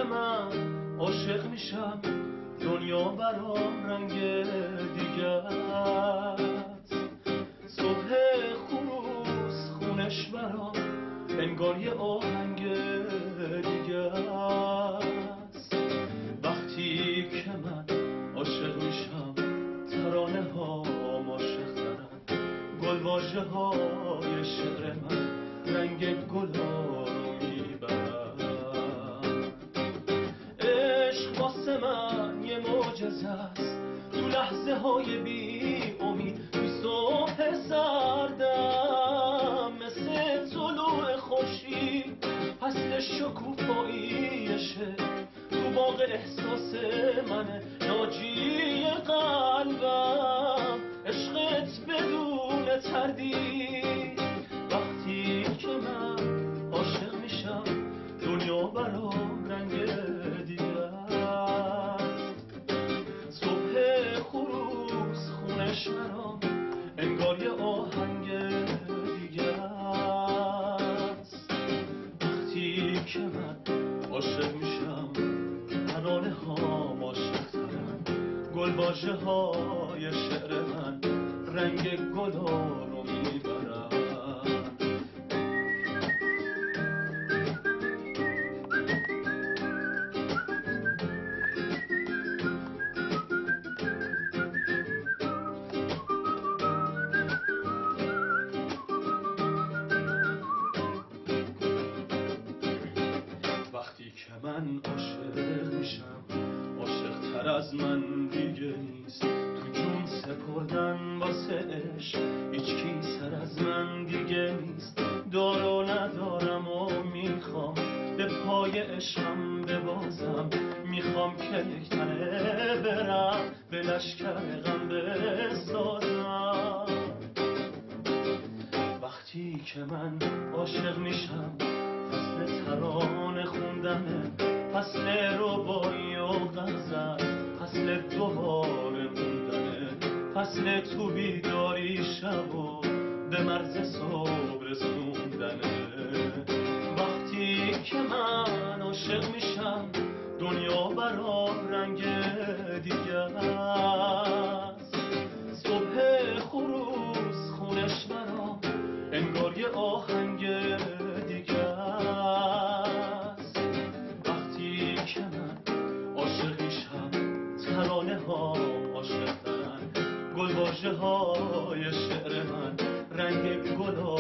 من عاشق میشم دنیا برام رنگ دیگه است. صبح خروس خونش برام انگار یه آهنگ دیگه است. وقتی که من عاشق میشم ترانه ها عاشق ترن، گل واژه های شعر من رنگ گلا رو میبرن. عشق واسه من یه معجزه است، تو لحظه های بی امید، تو صبح سردم مثل طلوع خورشید، فصل شکوفاییشه تو باغ احساس منه، ناجی قلبم عشقت بدون تردید. وقتی که من عاشق میشم دنیا برام رنگ دیگه است. صبح خروس خونش برام انگار یه آهنگ دیگه است. وقتی که من عاشق میشم ترانه ها عاشق ترن، گل واژه های شعر من رنگ گلا رو میبرن. وقتی که من عاشق میشم عاشق تر از من دیگه نیست، تو جون سپردن واسه عشق هیچکی سر از من دیگه نیست. دار و ندارم و میخوام به پای عشقم ببازم، میخوام که یک تنه برم به لشکر غم بسازم. وقتی که من عاشق میشم فصل ترانه خوندنه، فصل ربایی و غزل، فصل دوباره موندنه، فصل تو بیداری شب و به مرز صبح رسوندنه. وقتی که من عاشق میشم دنیا برام رنگ دیگه است. صبح خروس خونش برام انگار یه آهنگ دیگه است. وقتی که من عاشق میشم ترانه ها عاشق ترن، گل واژه های شعر من رنگ گلا